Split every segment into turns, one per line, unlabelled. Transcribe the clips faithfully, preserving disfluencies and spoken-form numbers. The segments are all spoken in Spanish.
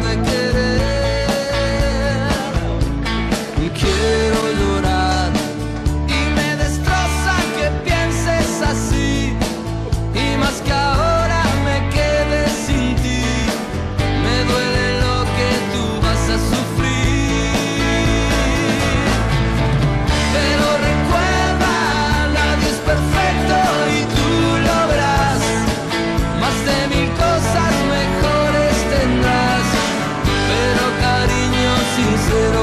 de querer. Y quiero llorar y me destroza que pienses así, y más que ahora me quede sin ti. Me duele lo que tú vas a sufrir, pero recuerda, nadie es perfecto y tú lo verás. Más de mil cosas mejores tendrás, pero cariño sincero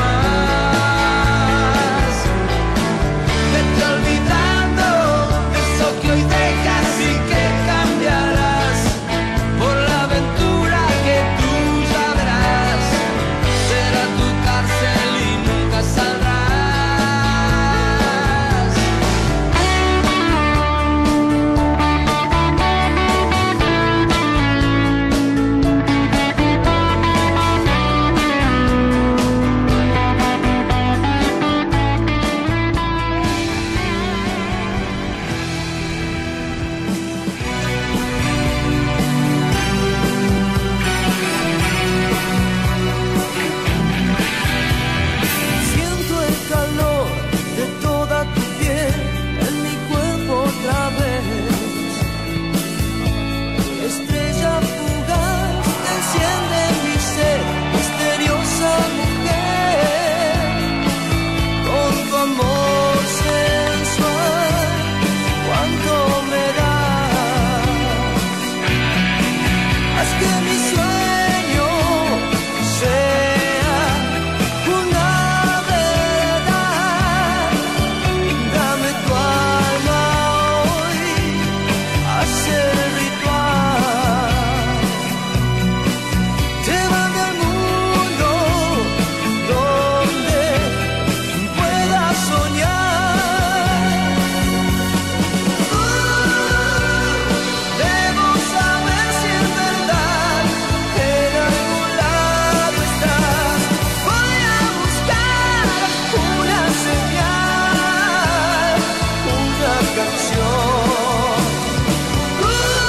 jamás. Vete olvidando de eso que hoy dejas y que cambiarás por la aventura que tú ya verás. Será tu cárcel y nunca saldrás. Siento el calor de toda tu piel en mi cuerpo otra vez. Estrella fugaz que enciende mi ser, misteriosa mujer. Con tu amor sensual, cuánto me das. Haz que mi sueño sea una verdad. Dame tu alma hoy, haz el ritual. Llévame al mundo donde pueda soñar. Uh, debo saber si es verdad, en algún lado estás. Voy a buscar una señal, una canción. Uh,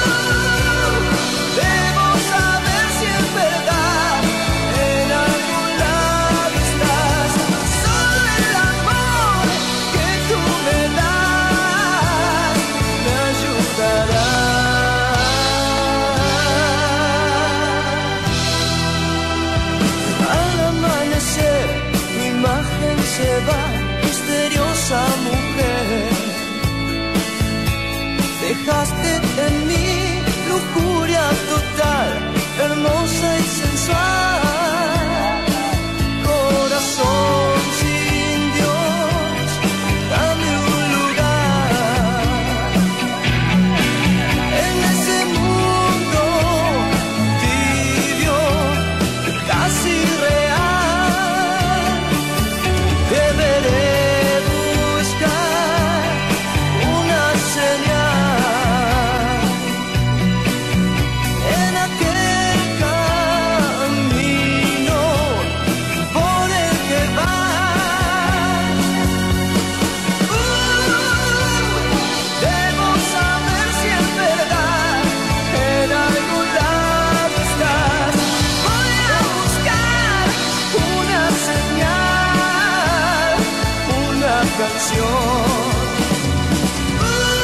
debo saber si es verdad, en algún lado estás. Solo el amor que tú me das me ayudará. Al amanecer tu imagen se va, misteriosa mujer. Dejaste en mí lujuria total, hermosa y sensual. Corazón sin Dios, dame un lugar en ese mundo tibio, casi real. Deberé buscar una señal en aquel camino por el que vas. Uh, debo saber si es verdad, en algún lado estás. Voy a buscar una señal, una canción. Uh,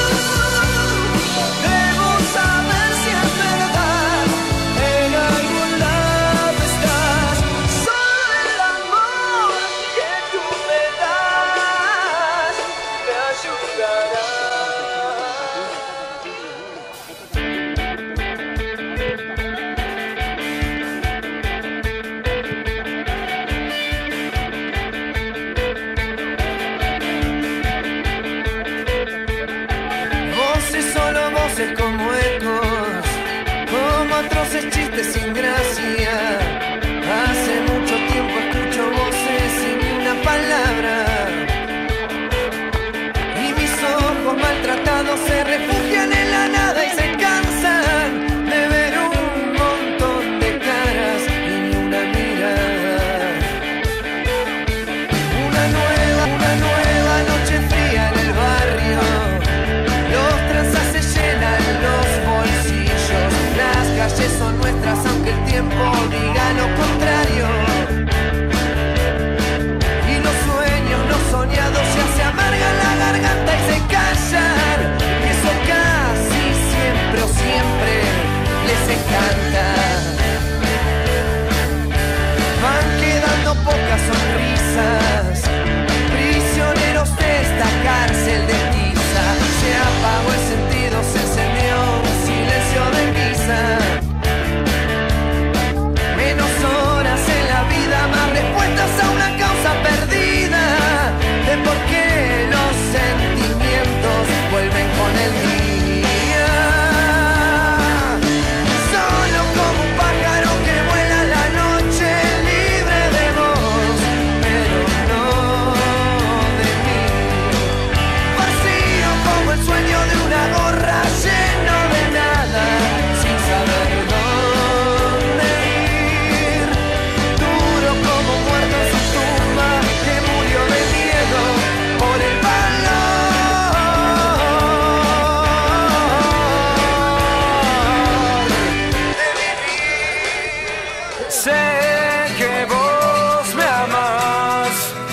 debo saber si es verdad, en algún lado estás. Solo el amor que tú me das me ayudará. Voces, solo voces como ecos, como atroces chistes sin gracia. Hace mucho tiempo escucho voces sin ni una palabra, y mis ojos maltratados se refugian en la nada y se cansan de ver un montón de caras y ni una mirada. Una nueva, una nueva noche fría en el barrio. Los tranzas se llenan los bolsillos. Las calles son nuestras aunque el tiempo diga lo
que vos me amas,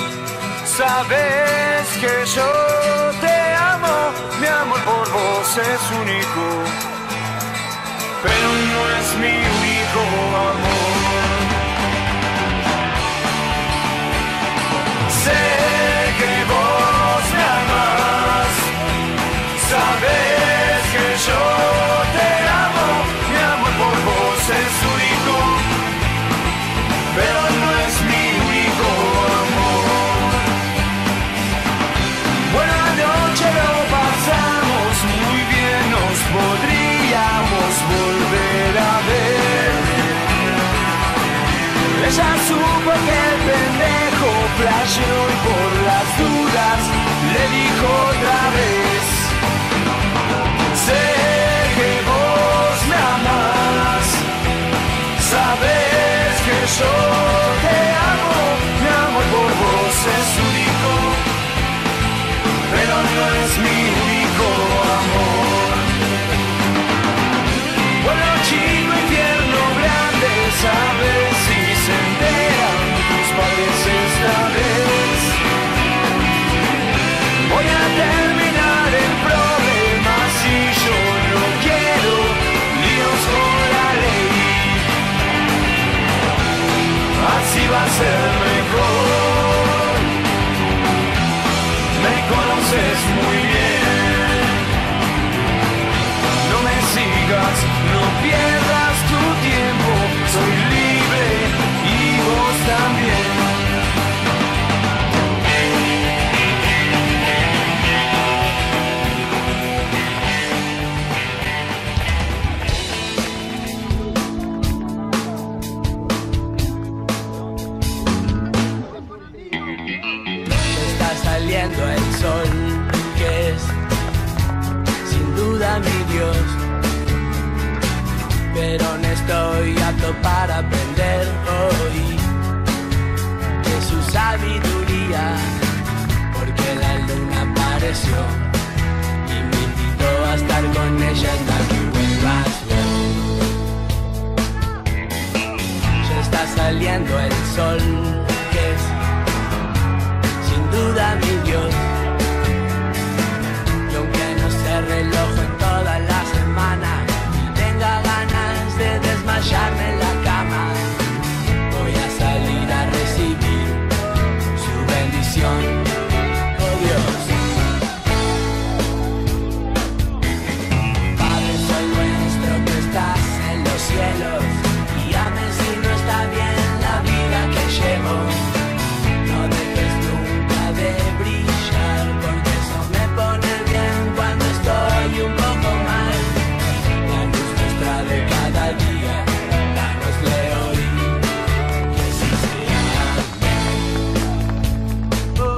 sabes que yo te amo, mi amor por vos es único, pero no es mi único amor. Sé que vos me amas, sabes que yo te amo, mi amor por vos es único, pero no es mi único amor. Buena noche, lo pasamos muy bien, nos podríamos volver a ver. Ella supo que el pendejo flasheó y por las dudas le dijo otra vez: sé que vos me amás, sabes que yo te amo, mi amor por vos es único, pero no es mi único amor. Pueblo chico, infierno grande, sabes si se enteran tus padres esta vez. Voy a terminar el problema si yo no quiero líos con la ley. Así va a ser mejor. Me conoces muy bien. No me sigas, no pierdas tu tiempo. Soy libre y vos también.
Saliendo el sol, que es sin duda mi Dios, pero no estoy apto para aprender hoy de su sabiduría, porque la luna apareció y me invitó a estar con ella hasta que vuelvas vos. Ya está saliendo el sol, que es duda mi Dios, y aunque no sé reloj en toda la semana y tenga ganas de desmayarme en la cama, voy a salir a recibir su bendición, oh Dios. Padre Sol nuestro que estás en los cielos, guíame si no está bien la vida que llevo, no dejes de brillar, porque eso me pone bien cuando estoy un poco mal. La luz nuestra de cada día, danosle hoy, que así sea. Oh.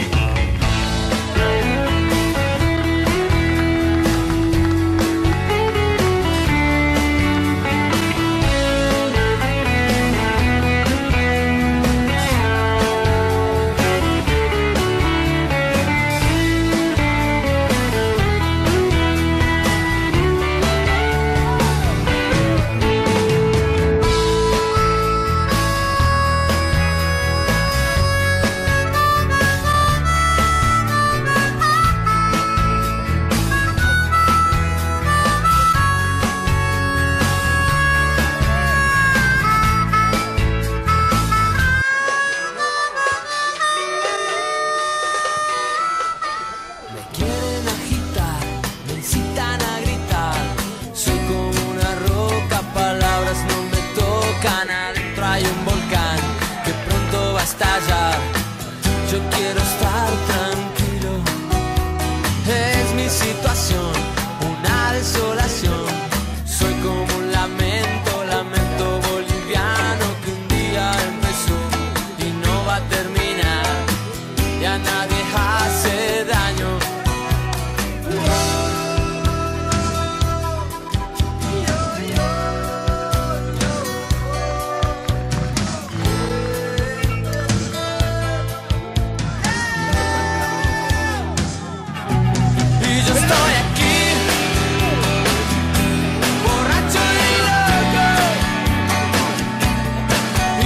Yo quiero estar tranquilo, es mi situación, una desolación. Soy como un lamento, lamento boliviano que un día empezó y no va a terminar, y a nadie hace daño. Estoy aquí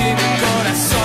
mi corazón.